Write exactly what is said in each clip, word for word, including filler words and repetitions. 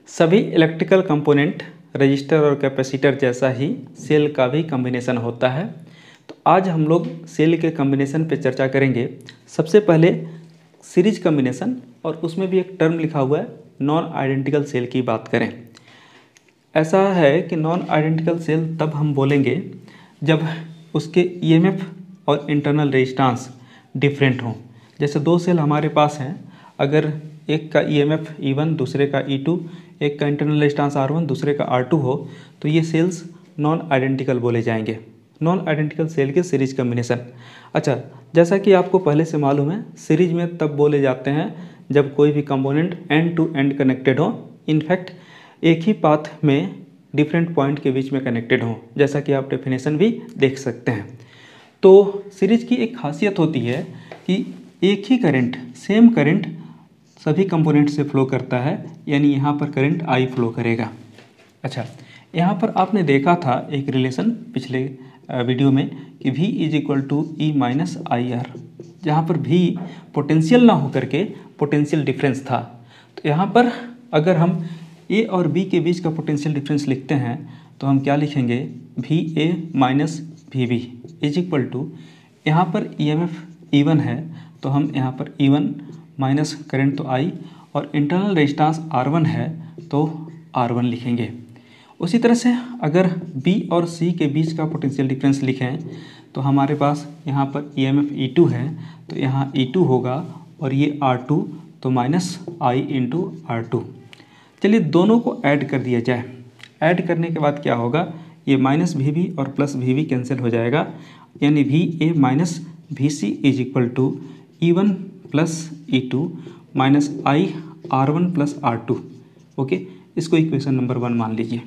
सभी electrical component register और capacitor जैसा ही सेल का भी कॉम्बिनेशन होता है। तो आज हम लोग सेल के कॉम्बिनेशन पे चर्चा करेंगे। सबसे पहले सीरीज कॉम्बिनेशन, और उसमें भी एक टर्म लिखा हुआ है नॉन आइडेंटिकल सेल की बात करें। ऐसा है कि नॉन आइडेंटिकल सेल तब हम बोलेंगे जब उसके ईएमएफ और इंटरनल रेजिस्टेंस डिफरेंट हों। जैसे दो सेल हमारे पास हैं, अगर एक का ईएमएफ ई वन दूसरे का ई टू, एक का इंटरनल रेजिस्टेंस आर वन दूसरे का आर टू हो, तो ये सेल्स नॉन आइडेंटिकल बोले जाएंगे। नॉन आइडेंटिकल सेल के सीरीज कॉम्बिनेशन। अच्छा, जैसा कि आपको पहले से मालूम है, सीरीज में तब बोले जाते हैं जब कोई भी component end to end connected हो, इनफैक्ट एक ही पाथ में डिफरेंट पॉइंट के बीच में कनेक्टेड हो, जैसा कि आप डेफिनेशन भी देख सकते हैं। तो सीरीज की एक खासियत होती है कि एक ही करंट, सेम करंट सभी कंपोनेंट से फ्लो करता है, यानी यहाँ पर करंट आई फ्लो करेगा। अच्छा, यहाँ पर आपने देखा था एक रिलेशन पिछले वीडियो में कि V is equal to E minus I R, जहाँ पर V पोटेंशियल ना हो करके पोटेंशियल डिफरेंस था। तो यहाँ पर अगर हम A और B के बीच का पोटेंशियल डिफरेंस लिखते हैं तो हम क्या लिखेंगे, V A minus V B is equal to, यहाँ पर E M F E one है तो हम यहाँ पर ई वन माइनस करंट तो I, और इंटरनल रेजिस्टेंस आर वन है तो आर वन लिखेंगे। उसी तरह से अगर B और C के बीच का पोटेंशियल डिफरेंस लिखें तो हमारे पास यहाँ पर E M F E two है तो यहाँ ई टू होगा, और ये आर टू तो minus I into R two. चलिए दोनों को ऐड कर दिया जाए। ऐड करने के बाद क्या होगा, ये माइनस वी बी और प्लस वी बी कैंसिल हो जाएगा, यानी V A minus V C is equal to E one plus E two minus I R one plus R two. Okay, इसको इक्वेशन नंबर वन मान लीजिए।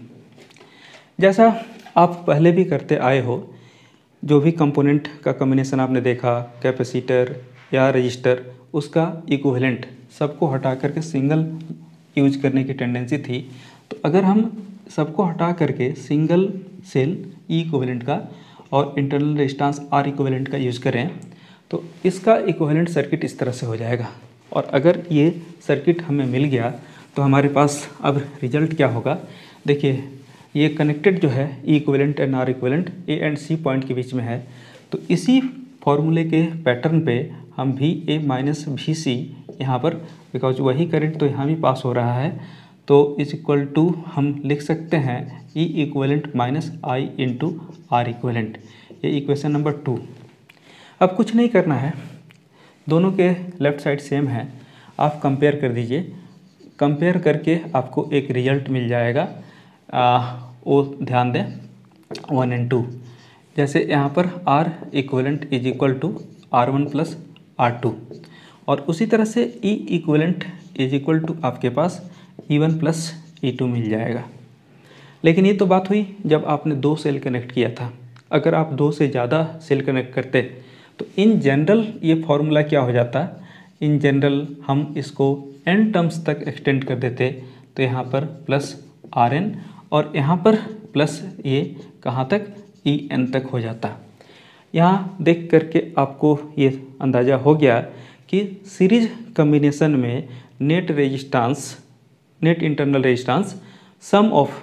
जैसा आप पहले भी करते आए हो, जो भी कंपोनेंट का कॉम्बिनेशन आपने देखा, कैपेसिटर या रजिस्टर, उसका इक्विवेलेंट सबको हटा करके सिंगल यूज करने की टेंडेंसी थी। तो अगर हम सबको हटा करके सिंगल सेल ई इक्विवेलेंट का और इंटरनल रेजिस्टेंस आर इक्विवेलेंट का यूज़ करें तो इसका इक्विवेलेंट सर्किट इस तरह से हो जाएगा। और अगर ये सर्किट हमें मिल गया तो हमारे पास अब रिजल्ट क्या होगा, देखिए ये कनेक्टेड जो है E equivalent and R equivalent A and C point के बीच में है। तो इसी फॉर्मूले के पैटर्न पे हम V A minus V C यहाँ पर, बिकॉज वही करंट तो यहाँ भी पास हो रहा है, तो इज इक्वल टू हम लिख सकते हैं E equivalent minus I into R equivalent. ये इक्वेशन नंबर टू। अब कुछ नहीं करना है, दोनों के लेफ़्ट साइड सेम है, आप कंपेयर कर दीजिए। कंपेयर करके आपको एक रिजल्ट मिल जाएगा, आ, वो ध्यान दें वन एंड टू। जैसे यहाँ पर R equivalent is equal to R one plus R two, और उसी तरह से E equivalent is equal to आपके पास E one plus E two मिल जाएगा। लेकिन ये तो बात हुई जब आपने दो सेल कनेक्ट किया था। अगर आप दो से ज़्यादा सेल कनेक्ट करते तो इन जनरल ये फॉर्मूला क्या हो जाता, इन जनरल हम इसको एन टर्म्स तक एक्सटेंड कर देते। तो यहाँ पर प्लस आर एन और यहाँ पर प्लस ये कहाँ तक, ई एन तक हो जाता। यहाँ देख करके आपको ये अंदाज़ा हो गया कि सीरीज कॉम्बिनेशन में net resistance, net internal resistance sum of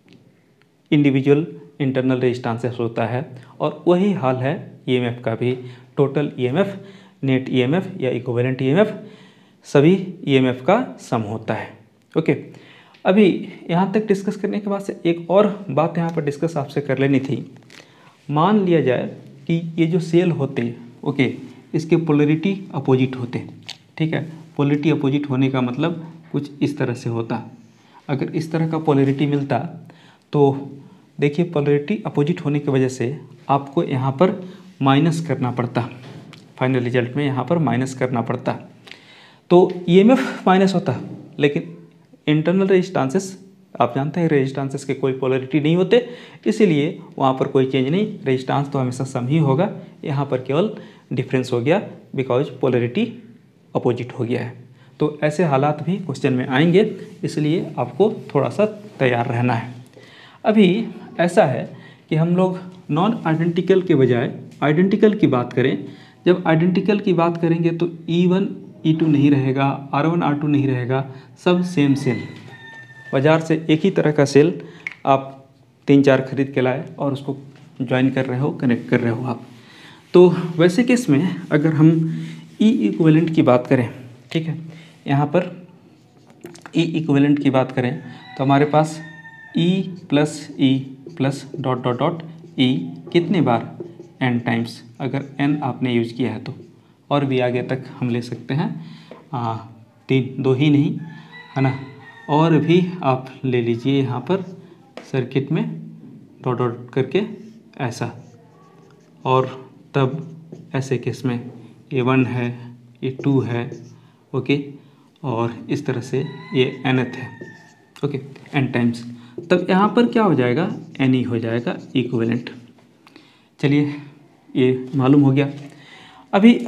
individual internal resistances होता है, और वही हाल है ईएमएफ का भी। टोटल ईएमएफ, नेट ईएमएफ या इक्विवेलेंट ईएमएफ, सभी ईएमएफ का सम होता है। ओके, अभी यहाँ तक डिस्कस करने के बाद से एक और बात यहाँ पर डिस्कस आपसे कर लेनी थी। मान लिया जाए कि ये जो सेल होते, ओके, इसके पोलरिटी अपोजिट होते, ठीक है। पोलरिटी अपोजिट होने का मतलब कुछ इस तरह से होता। अगर इस तरह का पोलरिटी मिलता तो देखिए, पोलरिटी अपोजिट होने की वजह से आपको यहाँ पर माइनस करना पड़ता, फाइनल रिजल्ट में यहाँ पर माइनस करना पड़ता, तो ईएमएफ माइनस होता। लेकिन इंटरनल रेजिस्टेंसेस, आप जानते हैं रेजिस्टेंसेस के कोई पोलरिटी नहीं होते, इसीलिए वहाँ पर कोई चेंज नहीं, रेजिस्टेंस तो हमेशा सम ही होगा। यहाँ पर केवल डिफरेंस हो गया बिकॉज पोलरिटी अपोजिट हो गया है। तो ऐसे हालात भी क्वेश्चन में आएंगे, इसलिए आपको थोड़ा सा तैयार रहना है। अभी ऐसा है कि हम लोग नॉन आइडेंटिकल के बजाय आइडेंटिकल की बात करें। जब आइडेंटिकल की बात करेंगे तो ई वन ई टू नहीं रहेगा, आर वन आर टू नहीं रहेगा, सब सेम सेल। बाज़ार से एक ही तरह का सेल आप तीन चार खरीद के लाए और उसको ज्वाइन कर रहे हो, कनेक्ट कर रहे हो आप। तो वैसे केस में अगर हम ई इक्विवेलेंट की बात करें, ठीक है, यहाँ पर ई इक्विवेलेंट की बात करें तो हमारे पास E plus E plus dot dot dot E कितने बार, एन टाइम्स, अगर एन आपने यूज किया है तो, और भी आगे तक हम ले सकते हैं, आ, तीन दो ही नहीं है ना, और भी आप ले लीजिए यहाँ पर सर्किट में डॉट डॉट करके ऐसा, और तब ऐसे केस में ए वन है, ए टू है, ओके, और इस तरह से ये एनथ है, ओके, एन टाइम्स, तब यहाँ पर क्या हो जाएगा, एन ई हो जाएगा इक्विवेलेंट। चलिए ये मालूम हो गया। अभी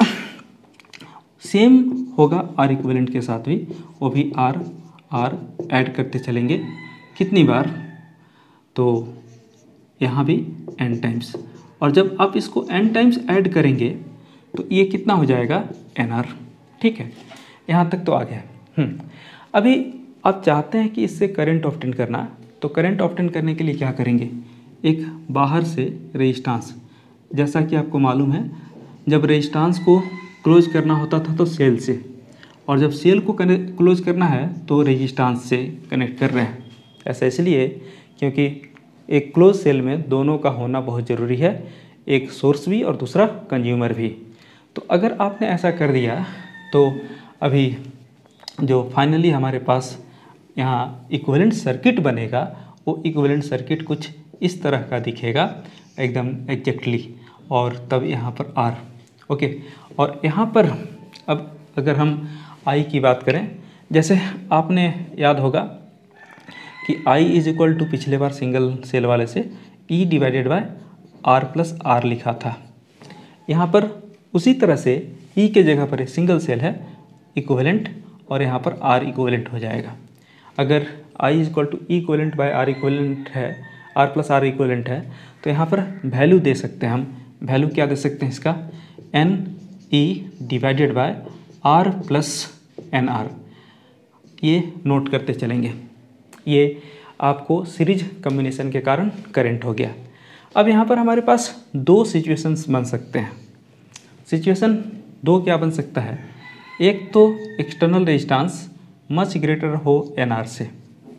सेम होगा आर इक्विवेलेंट के साथ भी, वो भी आर आर ऐड करते चलेंगे, कितनी बार, तो यहाँ भी एन टाइम्स, और जब आप इसको एन टाइम्स ऐड करेंगे तो ये कितना हो जाएगा, एन आर। ठीक है, यहाँ तक तो आ गया। अभी आप चाहते हैं कि इससे करंट ऑब्टेन करना, तो करंट ऑब्टेन करने के लिए क्या करेंगे, एक बाहर से रेजिस्टेंस, जैसा कि आपको मालूम है जब रेजिस्टेंस को क्लोज करना होता था तो सेल से, और जब सेल को क्लोज करना है तो रेजिस्टेंस से कनेक्ट कर रहे हैं। ऐसा इसलिए क्योंकि एक क्लोज सेल में दोनों का होना बहुत ज़रूरी है, एक सोर्स भी और दूसरा कंज्यूमर भी। तो अगर आपने ऐसा कर दिया तो अभी जो फाइनली हमारे पास यहाँ इक्विवेलेंट सर्किट बनेगा, वो इक्विवेलेंट सर्किट कुछ इस तरह का दिखेगा एकदम एग्जैक्टली, और तब यहाँ पर आर, ओके, और यहाँ पर अब अगर हम आई की बात करें, जैसे आपने याद होगा कि I इज इक्वल टू पिछले बार सिंगल सेल वाले से E divided by R plus R लिखा था। यहाँ पर उसी तरह से E के जगह पर सिंगल सेल है इक्विवेलेंट, और यहाँ पर R इक्विवेलेंट हो जाएगा। अगर I is equal to E equivalent by R equivalent है, R प्लस आर इक्विवेलेंट है, तो यहाँ पर वैल्यू दे सकते हैं हम। वैल्यू क्या दे सकते हैं इसका, N E divided by R plus N R, ये नोट करते चलेंगे। ये आपको सीरीज कम्बिनेशन के कारण करंट हो गया। अब यहाँ पर हमारे पास दो सिचुएशंस बन सकते हैं। सिचुएशन दो क्या बन सकता है, एक तो एक्सटर्नल रेजिस्टेंस मच ग्रेटर हो एन आर से,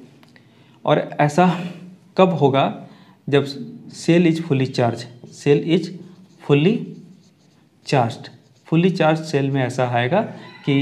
और ऐसा कब होगा, जब cell is fully charge, cell is fully charged. Fully charge cell में ऐसा आएगा कि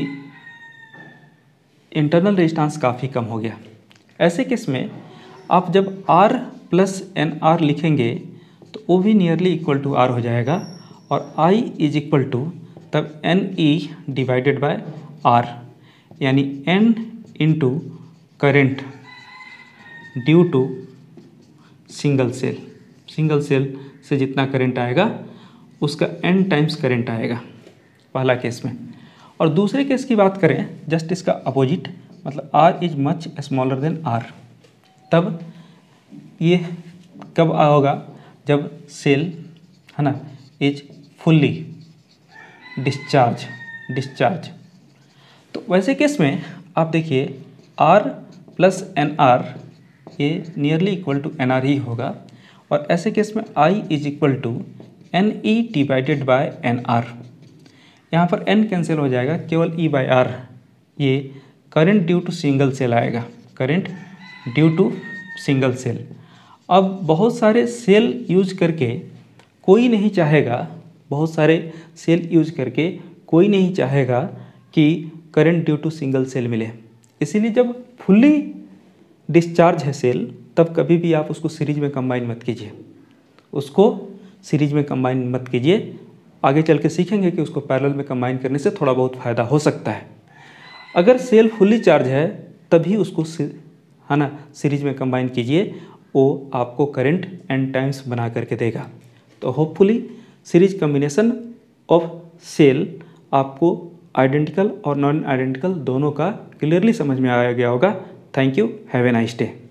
इंटरनल रेजिस्टेंस काफ़ी कम हो गया। ऐसे केस में आप जब R प्लस एन आर लिखेंगे तो वो भी नियरली इक्वल टू R हो जाएगा, और I इज इक्वल टू तब N E divided by R, यानी N into current due to single cell. Single cell से जितना करंट आएगा उसका n टाइम्स करंट आएगा पहला केस में। और दूसरे केस की बात करें, जस्ट इसका अपोजिट, मतलब R is much smaller than R, तब ये कब होगा, जब सेल है ना इज फुल्ली डिस्चार्ज डिस्चार्ज तो वैसे केस में आप देखिए R प्लस एन आर ये nearly equal to N R ही होगा, और ऐसे केस में I is equal to N E divided by N R. यहाँ पर n कैंसिल हो जाएगा, केवल E बाई आर, ये current due to single cell आएगा, current due to single cell. अब बहुत सारे सेल यूज करके कोई नहीं चाहेगा, बहुत सारे सेल यूज करके कोई नहीं चाहेगा कि current due to single cell मिले। इसीलिए जब फुल्ली डिस्चार्ज है सेल, तब कभी भी आप उसको सीरीज में कंबाइन मत कीजिए, उसको सीरीज में कंबाइन मत कीजिए। आगे चल के सीखेंगे कि उसको पैरेलल में कंबाइन करने से थोड़ा बहुत फ़ायदा हो सकता है। अगर सेल फुल्ली चार्ज है तभी उसको है ना सीरीज में कंबाइन कीजिए, वो आपको करंट एन टाइम्स बना करके देगा। तो hopefully series combination of cell आपको आइडेंटिकल और नॉन आइडेंटिकल दोनों का क्लियरली समझ में आ गया होगा। Thank you, have a nice day.